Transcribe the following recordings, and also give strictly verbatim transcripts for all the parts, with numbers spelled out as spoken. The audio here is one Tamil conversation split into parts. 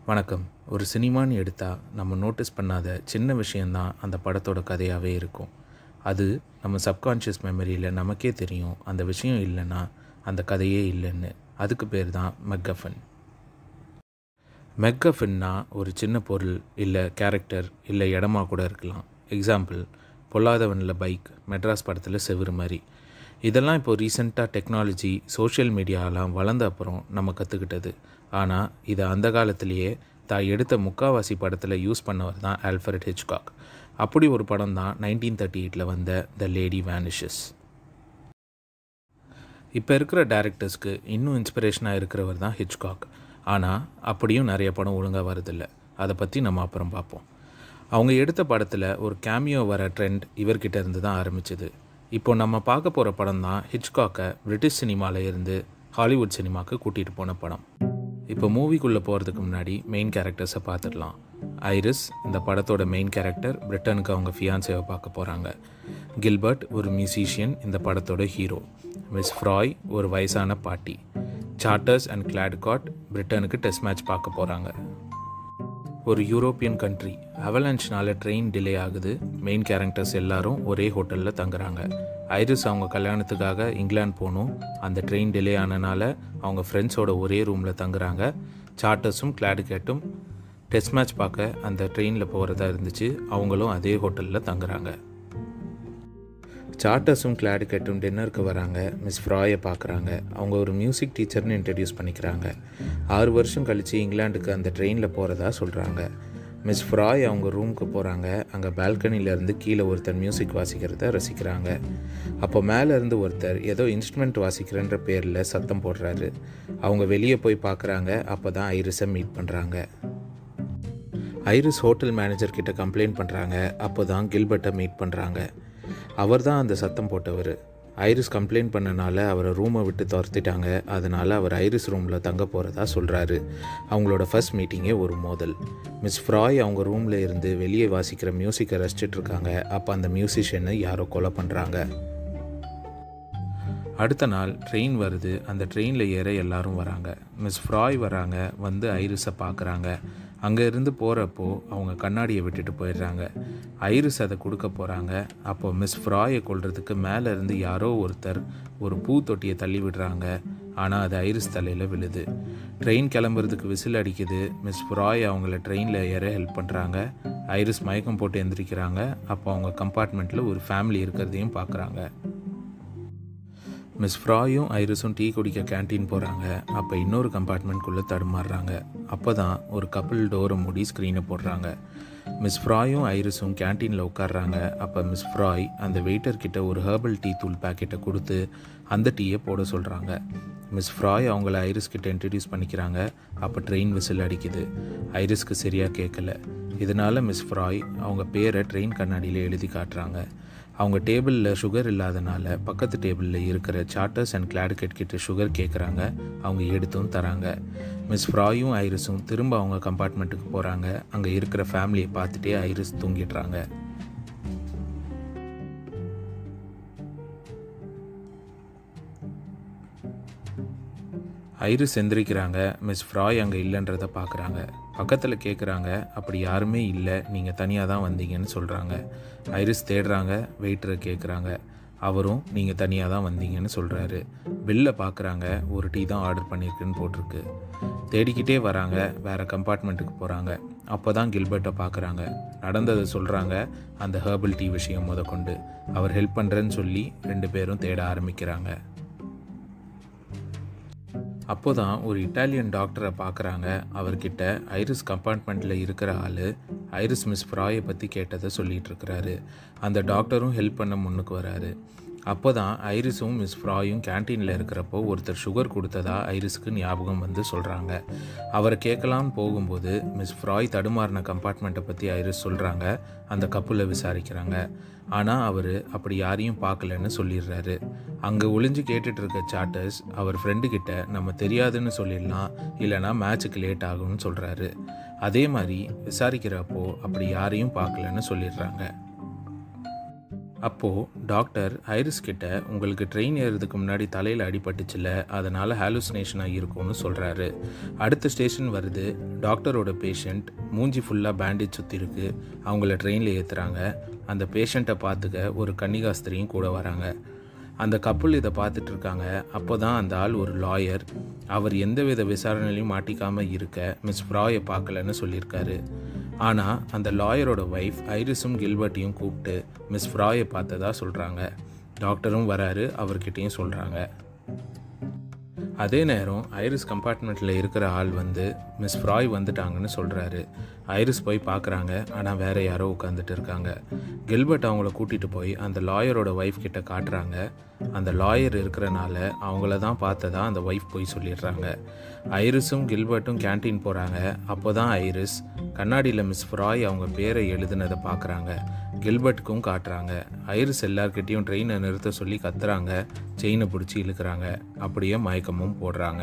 வணக்கம். ஒரு சினிமான்னு எடுத்தால் நம்ம நோட்டீஸ் பண்ணாத சின்ன விஷயந்தான் அந்த படத்தோட கதையாகவே இருக்கும். அது நம்ம சப்கான்ஷியஸ் மெமரியில் நமக்கே தெரியும் அந்த விஷயம் இல்லைன்னா அந்த கதையே இல்லைன்னு. அதுக்கு பேர் தான் மெக்கஃபன். மெக்கஃபன்னா ஒரு சின்ன பொருள் இல்லை கேரக்டர் இல்லை இடமா கூட இருக்கலாம். எக்ஸாம்பிள், பொல்லாதவனில் பைக், மெட்ராஸ் படத்தில் செவுரு மாதிரி. இதெல்லாம் இப்போது ரீசெண்டாக டெக்னாலஜி சோஷியல் மீடியாலாம் வளர்ந்த அப்புறம் நம்ம கற்றுக்கிட்டது. ஆனால் இதை அந்த காலத்திலேயே தான் எடுத்த முக்காவாசி படத்தில் யூஸ் பண்ணவர் தான் ஆல்ஃப்ரெட் ஹிட்ச்காக். அப்படி ஒரு படம் தான் நைன்டீன் தேர்ட்டி எயிட்டில் வந்த த லேடி வேனிஷஸ். இப்போ இருக்கிற டேரக்டர்ஸ்க்கு இன்னும் இன்ஸ்பிரேஷனாக இருக்கிறவர் தான் ஹிட்ச்காக். ஆனால் அப்படியும் நிறைய படம் ஒழுங்காக வரதில்லை. அதை பற்றி நம்ம அப்புறம் பார்ப்போம். அவங்க எடுத்த படத்தில் ஒரு கேமியோ வர ட்ரெண்ட் இவர்கிட்ட இருந்து தான் ஆரம்பிச்சது. இப்போ நம்ம பார்க்க போகிற படம் தான் ஹிட்ச்காக்கை பிரிட்டிஷ் சினிமாவில் இருந்து ஹாலிவுட் சினிமாவுக்கு கூட்டிகிட்டு போன படம். இப்போ மூவிக்குள்ளே போகிறதுக்கு முன்னாடி மெயின் கேரக்டர்ஸை பார்த்துடலாம். ஐரிஸ் இந்த படத்தோட மெயின் கேரக்டர். பிரிட்டனுக்கு அவங்க ஃபியான்சேவை பார்க்க போகிறாங்க. கில்பர்ட் ஒரு மியூசிஷியன், இந்த படத்தோட ஹீரோ. மிஸ் ஃப்ராய் ஒரு வயசான பாட்டி. சார்ட்டர்ஸ் அண்ட் கிளாட்காட் பிரிட்டனுக்கு டெஸ்ட் மேட்ச் பார்க்க போகிறாங்க. ஒரு யூரோப்பியன் கண்ட்ரி. அவலான்ச்னால ட்ரெயின் டிலே ஆகுது. மெயின் கேரக்டர்ஸ் எல்லாரும் ஒரே ஹோட்டலில் தங்குறாங்க. ஐரிஸ் அவங்க கல்யாணத்துக்காக இங்கிலாந்து போகணும். அந்த ட்ரெயின் டிலே ஆனனால அவங்க ஃப்ரெண்ட்ஸோட ஒரே ரூமில் தங்குறாங்க. சார்ட்டர்ஸும் கிளாட்கேட்டும் டெஸ்ட் மேட்ச் பார்க்க அந்த ட்ரெயினில் போகிறதா இருந்துச்சு. அவங்களும் அதே ஹோட்டலில் தங்குறாங்க. சார்ட்டர்ஸும் கிளாட்கேட்டும் டின்னருக்கு வராங்க. மிஸ் ஃப்ராயை பார்க்குறாங்க. அவங்க ஒரு மியூசிக் டீச்சர்னு இன்ட்ரடியூஸ் பண்ணிக்கிறாங்க. ஆறு வருஷம் கழித்து இங்கிலாந்துக்கு அந்த ட்ரெயினில் போகிறதா சொல்கிறாங்க. மிஸ் ஃப்ராய் அவங்க ரூமுக்கு போகிறாங்க. அங்கே பால்கனிலேருந்து கீழே ஒருத்தர் மியூசிக் வாசிக்கிறத ரசிக்கிறாங்க. அப்போ மேலேருந்து ஒருத்தர் ஏதோ இன்ஸ்ட்ருமெண்ட் வாசிக்கிறன்ற பேரில் சத்தம் போடுறாரு. அவங்க வெளியே போய் பார்க்குறாங்க. அப்போ தான் ஐரிஸை மீட் பண்ணுறாங்க. ஐரிஸ் ஹோட்டல் மேனேஜர்கிட்ட கம்ப்ளைண்ட் பண்ணுறாங்க. அப்போ தான் கில்பர்ட்டை மீட் பண்ணுறாங்க. அவர் தான் அந்த சத்தம் போட்டவர். ஐரிஸ் கம்ப்ளைண்ட் பண்ணனால அவரை ரூமை விட்டு துரத்திட்டாங்க. அதனால் அவர் ஐரிஸ் ரூமில் தங்க போகிறதா சொல்கிறாரு. அவங்களோட ஃபர்ஸ்ட் மீட்டிங்கே ஒரு மோதல். மிஸ் ஃப்ராய் அவங்க ரூமில் இருந்து வெளியே வாசிக்கிற மியூசிக்கை ரசிச்சிட்ருக்காங்க. அப்போ அந்த மியூசிஷியனை யாரோ கொலை பண்ணுறாங்க. அடுத்த நாள் ட்ரெயின் வருது. அந்த ட்ரெயினில் ஏற எல்லாரும் வராங்க. மிஸ் ஃப்ராய் வராங்க. வந்து ஐரிஸை பார்க்குறாங்க. அங்கே இருந்து போகிறப்போ அவங்க கண்ணாடியை விட்டுட்டு போயிடுறாங்க. ஐரிஸ் அதை கொடுக்க போகிறாங்க. அப்போது மிஸ் ஃப்ராயை கொல்றதுக்கு மேலே இருந்து யாரோ ஒருத்தர் ஒரு பூ தொட்டியை தள்ளி விடுறாங்க. ஆனால் அது ஐரிஸ் தலையில் விழுது. ட்ரெயின் கிளம்புறதுக்கு விசில் அடிக்குது. மிஸ் ஃப்ராய் அவங்கள ட்ரெயினில் ஏற ஹெல்ப் பண்ணுறாங்க. ஐரிஸ் மயக்கம் போட்டு எந்திரிக்கிறாங்க. அப்போ அவங்க கம்பார்ட்மெண்ட்டில் ஒரு ஃபேமிலி இருக்கிறதையும் பார்க்குறாங்க. மிஸ் ஃப்ராயும் ஐரிஸும் டீ குடிக்க கேன்டீன் போகிறாங்க. அப்போ இன்னொரு கம்பார்ட்மெண்ட்குள்ளே தடுமாறுறாங்க. அப்போ தான் ஒரு கப்பிள் டோரை மூடி ஸ்க்ரீனை போடுறாங்க. மிஸ் ஃப்ராயும் ஐரிஸும் கேன்டீனில் உட்காடுறாங்க. அப்போ மிஸ் ஃப்ராய் அந்த வெயிட்டர்கிட்ட ஒரு ஹெர்பல் டீ தூள் பேக்கெட்டை கொடுத்து அந்த டீயை போட சொல்கிறாங்க. மிஸ் ஃப்ராய் அவங்கள ஐரிஸ்கிட்ட இன்ட்ரடியூஸ் பண்ணிக்கிறாங்க. அப்போ ட்ரெயின் விசில் அடிக்குது. ஐரிஸ்க்கு சரியாக கேட்கல. இதனால் மிஸ் ஃப்ராய் அவங்க பேரை ட்ரெயின் கண்ணாடியில் எழுதி காட்டுறாங்க. அவங்க டேபிளில் சுகர் இல்லாதனால பக்கத்து டேபிளில் இருக்கிற சார்ட்டர்ஸ் அண்ட் கிளாட்கேட் கிட்ட சுகர் கேட்குறாங்க. அவங்க எடுத்தும் தராங்க. மிஸ் ஃப்ராயும் ஐரிஸும் திரும்ப அவங்க கம்பார்ட்மெண்ட்டுக்கு போகிறாங்க. அங்கே இருக்கிற ஃபேமிலியை பார்த்துட்டே ஐரிஸ் தூங்கிடுறாங்க. ஐரிஸ் எந்திரிக்கிறாங்க. மிஸ் ஃப்ராய் அங்கே இல்லைன்றதை பார்க்குறாங்க. பக்கத்தில் கேட்குறாங்க. அப்படி யாருமே இல்லை, நீங்கள் தனியாக தான் வந்தீங்கன்னு சொல்கிறாங்க. ஐரிஸ் தேடுறாங்க. வெயிட்டரை கேட்குறாங்க. அவரும் நீங்கள் தனியாக தான் வந்தீங்கன்னு சொல்கிறாரு. பில்லை பார்க்குறாங்க. ஒரு டீ தான் ஆர்டர் பண்ணியிருக்குன்னு போட்டிருக்கு. தேடிக்கிட்டே வராங்க. வேறு கம்பார்ட்மெண்ட்டுக்கு போகிறாங்க. அப்போ தான் கில்பர்ட்டை பார்க்குறாங்க. நடந்ததை சொல்கிறாங்க. அந்த ஹெர்பல் டீ விஷயம் முத கொண்டு அவர் ஹெல்ப் பண்ணுறேன்னு சொல்லி ரெண்டு பேரும் தேட ஆரம்பிக்கிறாங்க. அப்போ தான் ஒரு இட்டாலியன் டாக்டரை பார்க்குறாங்க. அவர்கிட்ட ஐரிஸ் கம்பார்ட்மெண்ட்டில் இருக்கிற ஆள் ஐரிஸ் மிஸ் ஃப்ராயை பற்றி கேட்டதை சொல்லிகிட்டு இருக்கிறாரு. அந்த டாக்டரும் ஹெல்ப் பண்ண முன்னுக்கு வராரு. அப்போ தான் ஐரிஸும் மிஸ் ஃப்ராயும் கேன்டீனில் இருக்கிறப்போ ஒருத்தர் சுகர் கொடுத்ததா ஐரிஸுக்கு ஞாபகம் வந்து சொல்கிறாங்க. அவரை கேட்கலான்னு போகும்போது மிஸ் ஃப்ராய் தடுமாறின கம்பார்ட்மெண்ட்டை பற்றி ஐரிஸ் சொல்கிறாங்க. அந்த கப்பில் விசாரிக்கிறாங்க. ஆனால் அவர் அப்படி யாரையும் பார்க்கலன்னு சொல்லிடுறாரு. அங்கே ஒளிஞ்சு கேட்டுட்டு இருக்க சார்ட்டர்ஸ் அவர் ஃப்ரெண்டுக்கிட்ட நம்ம தெரியாதுன்னு சொல்லிடலாம், இல்லைனா மேட்சுக்கு லேட் ஆகும்னு சொல்கிறாரு. அதே மாதிரி விசாரிக்கிறப்போ அப்படி யாரையும் பார்க்கலன்னு சொல்லிடுறாங்க. அப்போது டாக்டர் ஐரிஸ் கிட்ட உங்களுக்கு ட்ரெயின் ஏறுறதுக்கு முன்னாடி தலையில் அடிபட்டுச்சுல, அதனால் ஹாலுசினேஷனாக இருக்கும்னு சொல்கிறாரு. அடுத்த ஸ்டேஷன் வருது. டாக்டரோட பேஷண்ட் மூஞ்சி ஃபுல்லாக பேண்டேஜ் சுற்றி இருக்குது. அவங்கள ட்ரெயினில் ஏற்றுறாங்க. அந்த பேஷண்ட்டை பார்த்துக்க ஒரு கன்னிகாஸ்திரியும் கூட வராங்க. அந்த கப்புள் இதை பார்த்துட்டு இருக்காங்க. அப்போ தான் அந்த ஆள் ஒரு லாயர். அவர் எந்தவித விசாரணையிலையும் மாட்டிக்காமல் இருக்க மிஸ் ஃப்ராயை பார்க்கலன்னு சொல்லியிருக்காரு. ஆனால் அந்த லாயரோட ஒய்ஃப் ஐரிஸும் கில்பர்ட்டையும் கூப்பிட்டு மிஸ் ஃப்ராயை பார்த்ததா சொல்கிறாங்க. டாக்டரும் வராரு, அவர்கிட்டையும் சொல்கிறாங்க. அதே நேரம் ஐரிஸ் கம்பார்ட்மெண்ட்டில் இருக்கிற ஆள் வந்து மிஸ் ஃப்ராய் வந்துட்டாங்கன்னு சொல்கிறாரு. ஐரிஸ் போய் பார்க்குறாங்க. ஆனால் வேறு யாரோ உட்காந்துட்டு இருக்காங்க. கில்பர்ட் அவங்கள கூட்டிகிட்டு போய் அந்த லாயரோட ஒய்ஃப் கிட்ட காட்டுறாங்க. அந்த லாயர் இருக்கிறனால அவங்கள தான் பார்த்ததா அந்த ஒய்ஃப் போய் சொல்லிடுறாங்க. ஐரிஸும் கில்பர்ட்டும் கேன்டீன் போகிறாங்க. அப்போ தான் ஐரிஸ் கண்ணாடியில் மிஸ் ஃப்ராய் அவங்க பேரை எழுதுனதை பார்க்குறாங்க. கில்பர்ட்டுக்கும் காட்டுறாங்க. ஐரிஸ் எல்லார்கிட்டையும் ட்ரெயினை நிறுத்த சொல்லி கத்துறாங்க. செயினை பிடிச்சி இழுக்கிறாங்க. அப்படியே மயக்கமும் போடுறாங்க.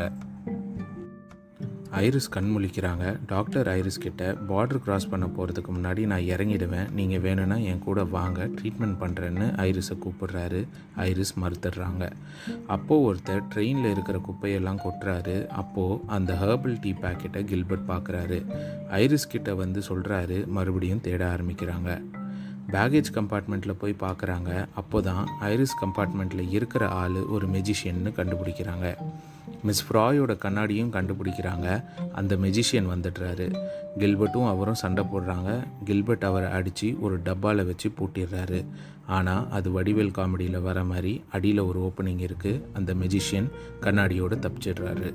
ஐரிஸ் கண் முழிக்கிறாங்க. டாக்டர் ஐரிஸ் கிட்ட பார்டர் கிராஸ் பண்ண போகிறதுக்கு முன்னாடி நான் இறங்கிடுவேன், நீங்கள் வேணும்னா என் கூட வாங்க, ட்ரீட்மெண்ட் பண்ணுறேன்னு ஐரிஸை கூப்பிடுறாரு. ஐரிஸ் மறுத்துடுறாங்க. அப்போது ஒருத்தர் ட்ரெயினில் இருக்கிற குப்பையெல்லாம் கொட்டுறாரு. அப்போது அந்த ஹெர்பல் டீ பேக்கெட்டை கில்பர்ட் பார்க்குறாரு. ஐரிஸ் கிட்ட வந்து சொல்கிறாரு. மறுபடியும் தேட ஆரம்பிக்கிறாங்க. பேகேஜ் கம்பார்ட்மெண்ட்டில் போய் பார்க்குறாங்க. அப்போ தான் ஐரிஸ் கம்பார்ட்மெண்ட்டில் இருக்கிற ஆள் ஒரு மெஜிஷியன்னு கண்டுபிடிக்கிறாங்க. மிஸ் ஃப்ராயோட கண்ணாடியும் கண்டுபிடிக்கிறாங்க. அந்த மெஜிஷியன் வந்துடுறாரு. கில்பர்ட்டும் அவரும் சண்டை போடுறாங்க. கில்பர்ட் அவரை அடித்து ஒரு டப்பாவில் வச்சு பூட்டிடுறாரு. ஆனால் அது வடிவேல் காமெடியில் வர மாதிரி அடியில் ஒரு ஓப்பனிங் இருக்குது. அந்த மெஜிஷியன் கண்ணாடியோடு தப்பிச்சிடுறாரு.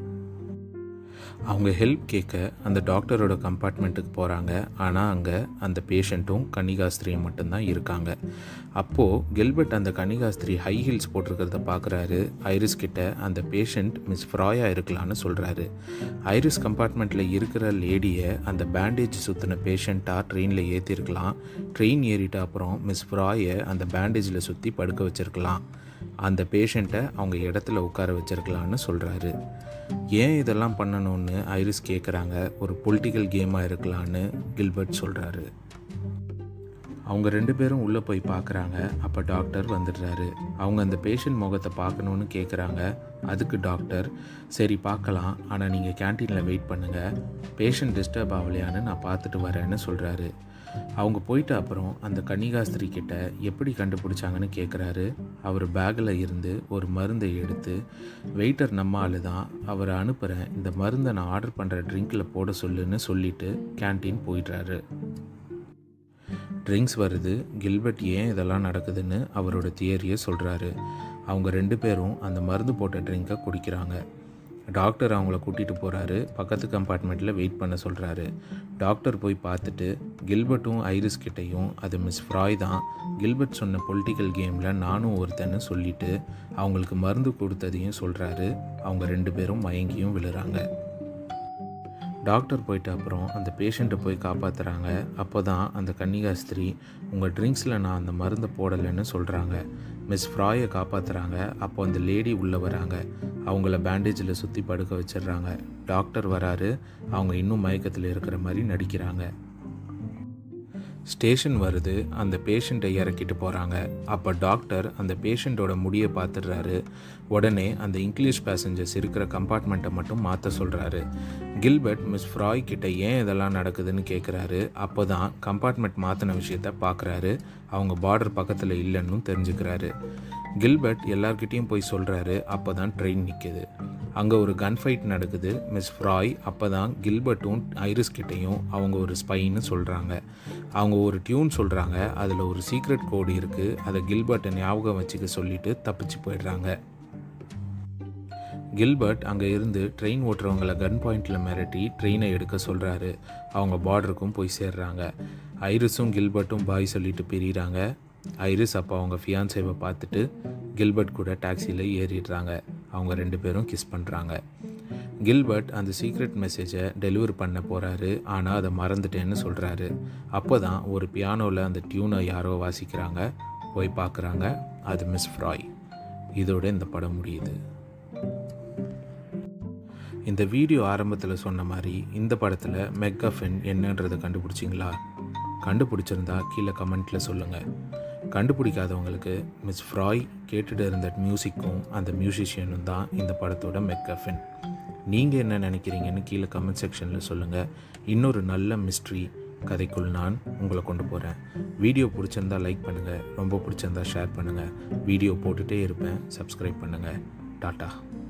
அவங்க ஹெல்ப் கேட்க அந்த டாக்டரோட கம்பார்ட்மெண்ட்டுக்கு போகிறாங்க. ஆனால் அங்கே அந்த பேஷண்ட்டும் கன்னிகாஸ்திரியும் மட்டும்தான் இருக்காங்க. அப்போது கில்பர்ட் அந்த கன்னிகாஸ்திரி ஹை ஹீல்ஸ் போட்டிருக்கிறத பார்க்குறாரு. ஐரிஸ் கிட்ட அந்த பேஷண்ட் மிஸ் ஃப்ராயாக இருக்கலான்னு சொல்கிறாரு. ஐரிஸ் கம்பார்ட்மெண்ட்டில் இருக்கிற லேடியை அந்த பேண்டேஜ் சுற்றின பேஷண்ட்டாக ட்ரெயினில் ஏற்றிருக்கலாம். ட்ரெயின் ஏறிட்ட அப்புறம் மிஸ் ஃப்ராயை அந்த பேண்டேஜில் சுற்றி படுக்க வச்சுருக்கலாம். அந்த பேஷண்ட்டை அவங்க இடத்துல உட்கார வச்சுருக்கலான்னு சொல்கிறாரு. ஏன் இதெல்லாம் பண்ணணும்னு ஐரிஸ் கேட்குறாங்க. ஒரு பொலிட்டிக்கல் கேமாக இருக்கலான்னு கில்பர்ட் சொல்கிறாரு. அவங்க ரெண்டு பேரும் உள்ளே போய் பார்க்குறாங்க. அப்போ டாக்டர் வந்துடுறாரு. அவங்க அந்த பேஷண்ட் முகத்தை பார்க்கணுன்னு கேட்குறாங்க. அதுக்கு டாக்டர் சரி பார்க்கலாம், ஆனால் நீங்கள் கேன்டீனில் வெயிட் பண்ணுங்கள், பேஷண்ட் டிஸ்டர்ப் ஆகலையான்னு நான் பார்த்துட்டு வரேன்னு சொல்கிறாரு. அவங்க போயிட்ட அப்புறம் அந்த கன்னிகாஸ்திரி கிட்ட எப்படி கண்டுபிடிச்சாங்கன்னு கேட்குறாரு. அவர் பேக்கில் இருந்து ஒரு மருந்தை எடுத்து வெயிட்டர் நம்ம ஆளு தான், அவரை அனுப்புகிறேன், இந்த மருந்தை நான் ஆர்டர் பண்ணுற ட்ரிங்கில் போட சொல்லுன்னு சொல்லிவிட்டு கேன்டீன் போயிடுறாரு. ட்ரிங்க்ஸ் வருது. கில்பர்ட் ஏன் இதெல்லாம் நடக்குதுன்னு அவரோட தியரியை சொல்கிறாரு. அவங்க ரெண்டு பேரும் அந்த மருந்து போட்ட ட்ரிங்கை குடிக்கிறாங்க. டாக்டர் அவங்கள கூட்டிகிட்டு போகிறாரு. பக்கத்து கம்பார்ட்மெண்ட்டில் வெயிட் பண்ண சொல்கிறாரு. டாக்டர் போய் பார்த்துட்டு கில்பர்ட்டும் ஐரிஸ் கிட்டையும் அது மிஸ் ஃப்ராய் தான், கில்பர்ட் சொன்ன பொலிட்டிக்கல் கேமில் நானும் ஒருத்தன்னு சொல்லிவிட்டு அவங்களுக்கு மருந்து கொடுத்ததையும் சொல்கிறாரு. அவங்க ரெண்டு பேரும் மயங்கியும் விழுறாங்க. டாக்டர் போயிட்ட அப்புறம் அந்த பேஷண்ட்டை போய் காப்பாற்றுறாங்க. அப்போ தான் அந்த கன்னிகாஸ்திரி உங்கள் ட்ரிங்க்ஸில் நான் அந்த மருந்தை போடலைன்னு சொல்கிறாங்க. மிஸ் ஃப்ராயை காப்பாற்றுறாங்க. அப்போ அந்த லேடி உள்ளே வராங்க. அவங்கள பேண்டேஜில் சுற்றி படுக்க வச்சிடுறாங்க. டாக்டர் வராரு. அவங்க இன்னும் மயக்கத்தில் இருக்கிற மாதிரி நடிக்கிறாங்க. ஸ்டேஷன் வருது. அந்த பேஷண்ட்டை இறக்கிட்டு போகிறாங்க. அப்போ டாக்டர் அந்த பேஷண்ட்டோட முடியை பார்த்துடுறாரு. உடனே அந்த இங்கிலீஷ் பேசஞ்சர்ஸ் இருக்கிற கம்பார்ட்மெண்ட்டை மட்டும் மாற்ற சொல்கிறாரு. கில்பர்ட் மிஸ் ஃப்ராய் கிட்ட ஏன் இதெல்லாம் நடக்குதுன்னு கேட்குறாரு. அப்போ தான் கம்பார்ட்மெண்ட் மாற்றின விஷயத்த பார்க்குறாரு. அவங்க பார்டர் பக்கத்தில் இல்லைன்னு தெரிஞ்சுக்கிறாரு. கில்பர்ட் எல்லார்கிட்டையும் போய் சொல்கிறாரு. அப்போ தான் ட்ரெயின் நிற்குது. அங்கே ஒரு கன் ஃபைட் நடக்குது. மிஸ் ஃப்ராய் அப்போ தான் கில்பர்ட்டும் ஐரிஸ் கிட்டையும் அவங்க ஒரு ஸ்பைன்னு சொல்கிறாங்க. அவங்க ஒரு டியூன் சொல்கிறாங்க. அதில் ஒரு சீக்ரெட் கோடு இருக்குது. அதை கில்பர்ட்டை ஞாபகம் வச்சுக்க சொல்லிவிட்டு தப்பிச்சு போயிடுறாங்க. கில்பர்ட் அங்கே இருந்து ட்ரெயின் ஓட்டுறவங்களை கன் பாயிண்டில் மிரட்டி ட்ரெயினை எடுக்க சொல்கிறாரு. அவங்க பார்டருக்கும் போய் சேர்றாங்க. ஐரிஸும் கில்பர்ட்டும் பாய் சொல்லிட்டு பிரிகிறாங்க. ஐரிஸ் அப்போ அவங்க ஃபியான்சேவை பார்த்துட்டு கில்பர்ட் கூட டாக்ஸியில் ஏறிடுறாங்க. அவங்க ரெண்டு பேரும் கிஸ் பண்ணுறாங்க. கில்பர்ட் அந்த சீக்ரெட் மெசேஜை டெலிவரி பண்ண போகிறாரு. ஆனால் அதை மறந்துட்டேன்னு சொல்கிறாரு. அப்போ தான் ஒரு பியானோவில் அந்த டியூனை யாரோ வாசிக்கிறாங்க. போய் பார்க்குறாங்க. அது மிஸ் ஃப்ராய். இதோட இந்த படம் முடியுது. இந்த வீடியோ ஆரம்பத்தில் சொன்ன மாதிரி இந்த படத்தில் மெக்காஃபின் என்னன்றதை கண்டுபிடிச்சிங்களா? கண்டுபிடிச்சிருந்தா கீழே கமெண்ட்டில் சொல்லுங்கள். கண்டுபிடிக்காதவங்களுக்கு மிஸ் ஃப்ராய் கேட்டுட்டு இருந்த மியூசிக்கும் அந்த மியூசிஷியனும் தான் இந்த படத்தோட மெக்கஃபின். நீங்கள் என்ன நினைக்கிறீங்கன்னு கீழே கமெண்ட் செக்ஷனில் சொல்லுங்கள். இன்னொரு நல்ல மிஸ்ட்ரி கதைக்குள் நான் உங்களை கொண்டு போகிறேன். வீடியோ பிடிச்சிருந்தா லைக் பண்ணுங்கள், ரொம்ப பிடிச்சிருந்தா ஷேர் பண்ணுங்கள். வீடியோ போட்டுகிட்டே இருப்பேன், சப்ஸ்கிரைப் பண்ணுங்கள். டாட்டா.